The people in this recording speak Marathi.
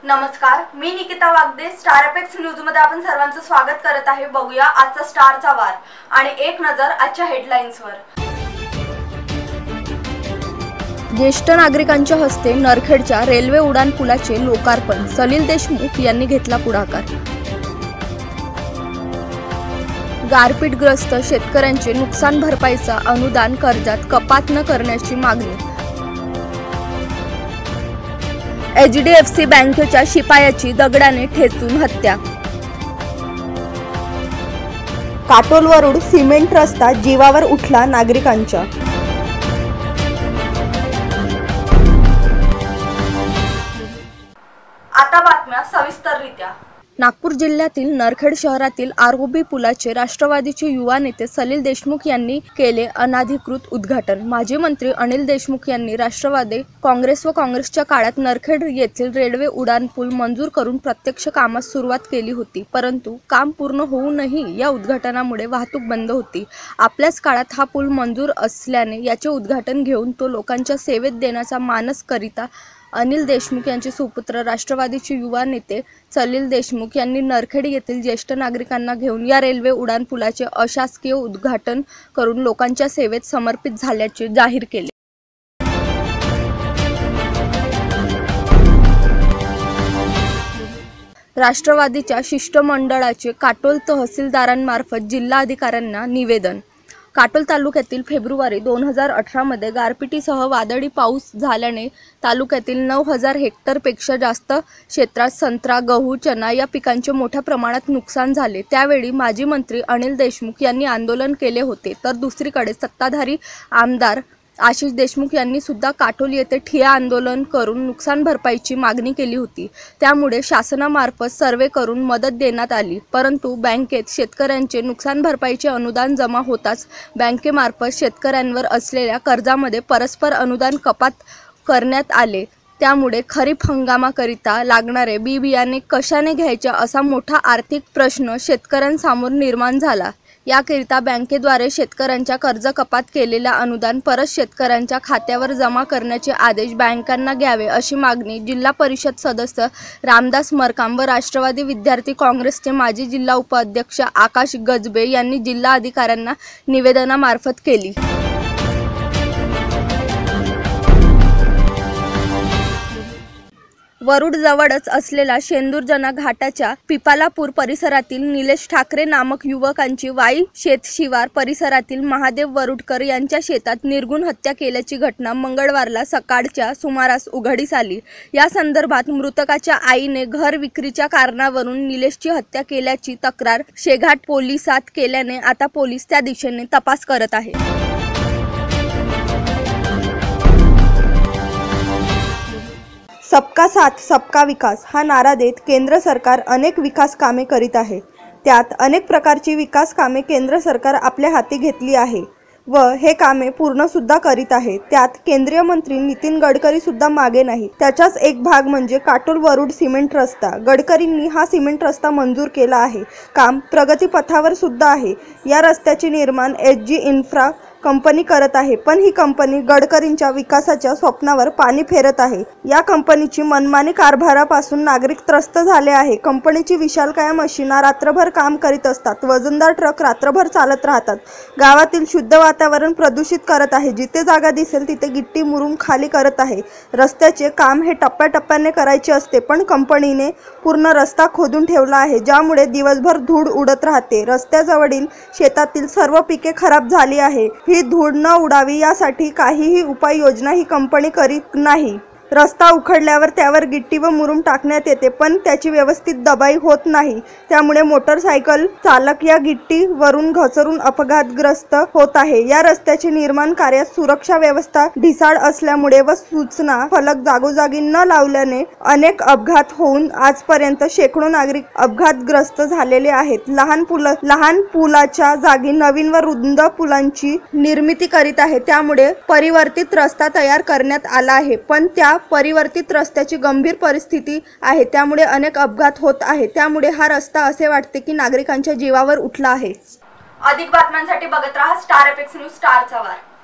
नमस्कार, मी Nikita Wagde. Star apex news मध्ये आपण सर्वांचं स्वागत करत आहे. बघूया आजचा स्टारचा वार आणि एक नजर आजच्या हेडलाईन्सवर. ज्येष्ठ नागरिकांच्या हस्ते नरखेडच्या रेल्वे उडान पुलाचे लोकार्पण. सलील देशमुख यांनी घेतला पुढाकार. गारपीटग्रस्त शेतकऱ्यांचे नुकसान भरपाईचा अनुदान कर्जात कपात न करण्याची मागणी. HDFC बँकेच्या शिपायाची दगडाने ठेचून हत्या. काटोल वरुड सिमेंट रस्ता जीवावर उठला नागरिकांच्या. आता बातम्या सविस्तररित्या. नागपूर जिल्ह्यातील नरखेड शहरातील ROB पुलाचे राष्ट्रवादीचे युवा नेते सलील देशमुख यांनी केले अनधिकृत उद्घाटन. माजी मंत्री अनिल देशमुख यांनी राष्ट्रवादी काँग्रेस व काँग्रेसच्या काळात नरखेड येथील रेल्वे उडान पूल मंजूर करून प्रत्यक्ष कामास सुरुवात केली होती, परंतु काम पूर्ण होऊनही या उद्घाटनामुळे वाहतूक बंद होती. आपल्याच काळात हा पूल मंजूर असल्याने याचे उद्घाटन घेऊन तो लोकांच्या सेवेत देण्याचा मानस करिता अनिल देशमुख यांचे सुपुत्र राष्ट्रवादीचे युवा नेते सलील देशमुख यांनी नरखेड येथील ज्येष्ठ नागरिकांना घेऊन या रेल्वे उडान पुलाचे अशासकीय उद्घाटन करून लोकांच्या सेवेत समर्पित झाल्याचे जाहीर केले. राष्ट्रवादीच्या शिष्टमंडळाचे काटोल तहसीलदारांमार्फत जिल्हाधिकाऱ्यांना निवेदन. काटोल तालुक्यातील फेब्रुवारी 2018 मध्ये गारपिटीसह वादळी पाऊस झाल्याने तालुक्यातील 9000 हेक्टरपेक्षा जास्त क्षेत्रात संत्रा, गहू, चना या पिकांचे मोठ्या प्रमाणात नुकसान झाले. त्यावेळी माजी मंत्री अनिल देशमुख यांनी आंदोलन केले होते, तर दुसरीकडे सत्ताधारी आमदार आशिष देशमुख यांनी सुद्धा काटोल येथे ठिय्या आंदोलन करून नुकसान भरपाईची मागणी केली होती. त्यामुळे शासनामार्फत सर्वे करून मदत देण्यात आली, परंतु बँकेत शेतकऱ्यांचे नुकसान भरपाईचे अनुदान जमा होताच बँकेमार्फत शेतकऱ्यांवर असलेल्या कर्जामध्ये परस्पर अनुदान कपात करण्यात आले. त्यामुळे खरीप हंगामाकरिता लागणारे बी बियाणे कशाने घ्यायचे असा मोठा आर्थिक प्रश्न शेतकऱ्यांसमोर निर्माण झाला. याकरिता बँकेद्वारे शेतकऱ्यांच्या कर्ज कपात केलेल्या अनुदान परत शेतकऱ्यांच्या खात्यावर जमा करण्याचे आदेश बँकांना घ्यावे अशी मागणी जिल्हा परिषद सदस्य रामदास मरकाम व राष्ट्रवादी विद्यार्थी काँग्रेसचे माजी जिल्हा उपाध्यक्ष आकाश गजबे यांनी जिल्हा अधिकाऱ्यांना निवेदनामार्फत केली. वरुड जवळच असलेल्या शेंदूरजना घाटाच्या पिपालापूर परिसरातील निलेश ठाकरे नामक युवकांची वाई शेतशिवार परिसरातील महादेव वरुडकर यांच्या शेतात निर्घृण हत्या केल्याची घटना मंगळवारला सकाळच्या सुमारास उघडीस आली. या संदर्भात मृतकाच्या आईने घर विक्रीच्या कारणावरून निलेशची हत्या केल्याची तक्रार शेघाट पोलिसात केल्याने आता पोलीस त्या दिशेने तपास करत आहे. सबका साथ सबका विकास हा नारा देत केंद्र सरकार अनेक विकास कामे करीत आहे. त्यात अनेक प्रकारची विकास कामे केंद्र सरकार आपल्या हाती घेतली आहे व हे कामे पूर्ण सुद्धा करीत आहे. त्यात केंद्रीय मंत्री नितीन गडकरी सुद्धा मागे नाही. त्याचाच एक भाग म्हणजे काटोल वरुड सिमेंट रस्ता. गडकरींनी हा सिमेंट रस्ता मंजूर केला आहे. काम प्रगतीपथावर सुद्धा आहे. या रस्त्याचे निर्माण HG इन्फ्रा कंपनी करत आहे, पण ही कंपनी गडकरींच्या विकासाच्या स्वप्नावर पाणी फेरत आहे. या कंपनीची मनमानी कारभारापासून नागरिक त्रस्त झाले आहे. कंपनीची विशालकाय मशिना रात्रभर काम करीत असतात. वजनदार ट्रक रात्रभर चालत राहतात. गावातील शुद्ध वातावरण प्रदूषित करत आहे. जिथे जागा दिसेल तिथे गिट्टी मुरुम खाली करत आहे. रस्त्याचे काम हे टप्प्याटप्प्याने करायचे असते, पण कंपनीने पूर्ण रस्ता खोदून ठेवला आहे, ज्यामुळे दिवसभर धूळ उडत राहते. रस्त्याजवळील शेतातील सर्व पिके खराब झाली आहे. ही धूळ न उडावी यासाठी काहीही उपाययोजना ही कंपनी करीत नाही. रस्ता उखडल्यावर त्यावर गिट्टी व मुरुम टाकण्यात येते, पण त्याची व्यवस्थित दबाई होत नाही. त्यामुळे मोटरसायकल चालक या गिट्टीवरून घसरून अपघातग्रस्त होत आहे. या रस्त्याचे निर्माण कार्यात सुरक्षा व्यवस्था ढिसाळ असल्यामुळे व सूचना फलक जागोजागी न लावल्याने अनेक अपघात होऊन आजपर्यंत शेकडो नागरिक अपघातग्रस्त झालेले आहेत. लहान पुलाच्या जागी नवीन व रुंद पुलांची निर्मिती करीत आहे. त्यामुळे परिवर्तित रस्ता तयार करण्यात आला आहे, पण त्या परिवर्तित रस्त्याची गंभीर परिस्थिती आहे. त्यामुळे अनेक अपघात होत आहेत. त्यामुळे हा रस्ता असे वाटते की नागरिकांच्या जीवावर उठला आहे. अधिक बातम्यांसाठी बघत राहा स्टार एपेक्स न्यूज, स्टारचा वार.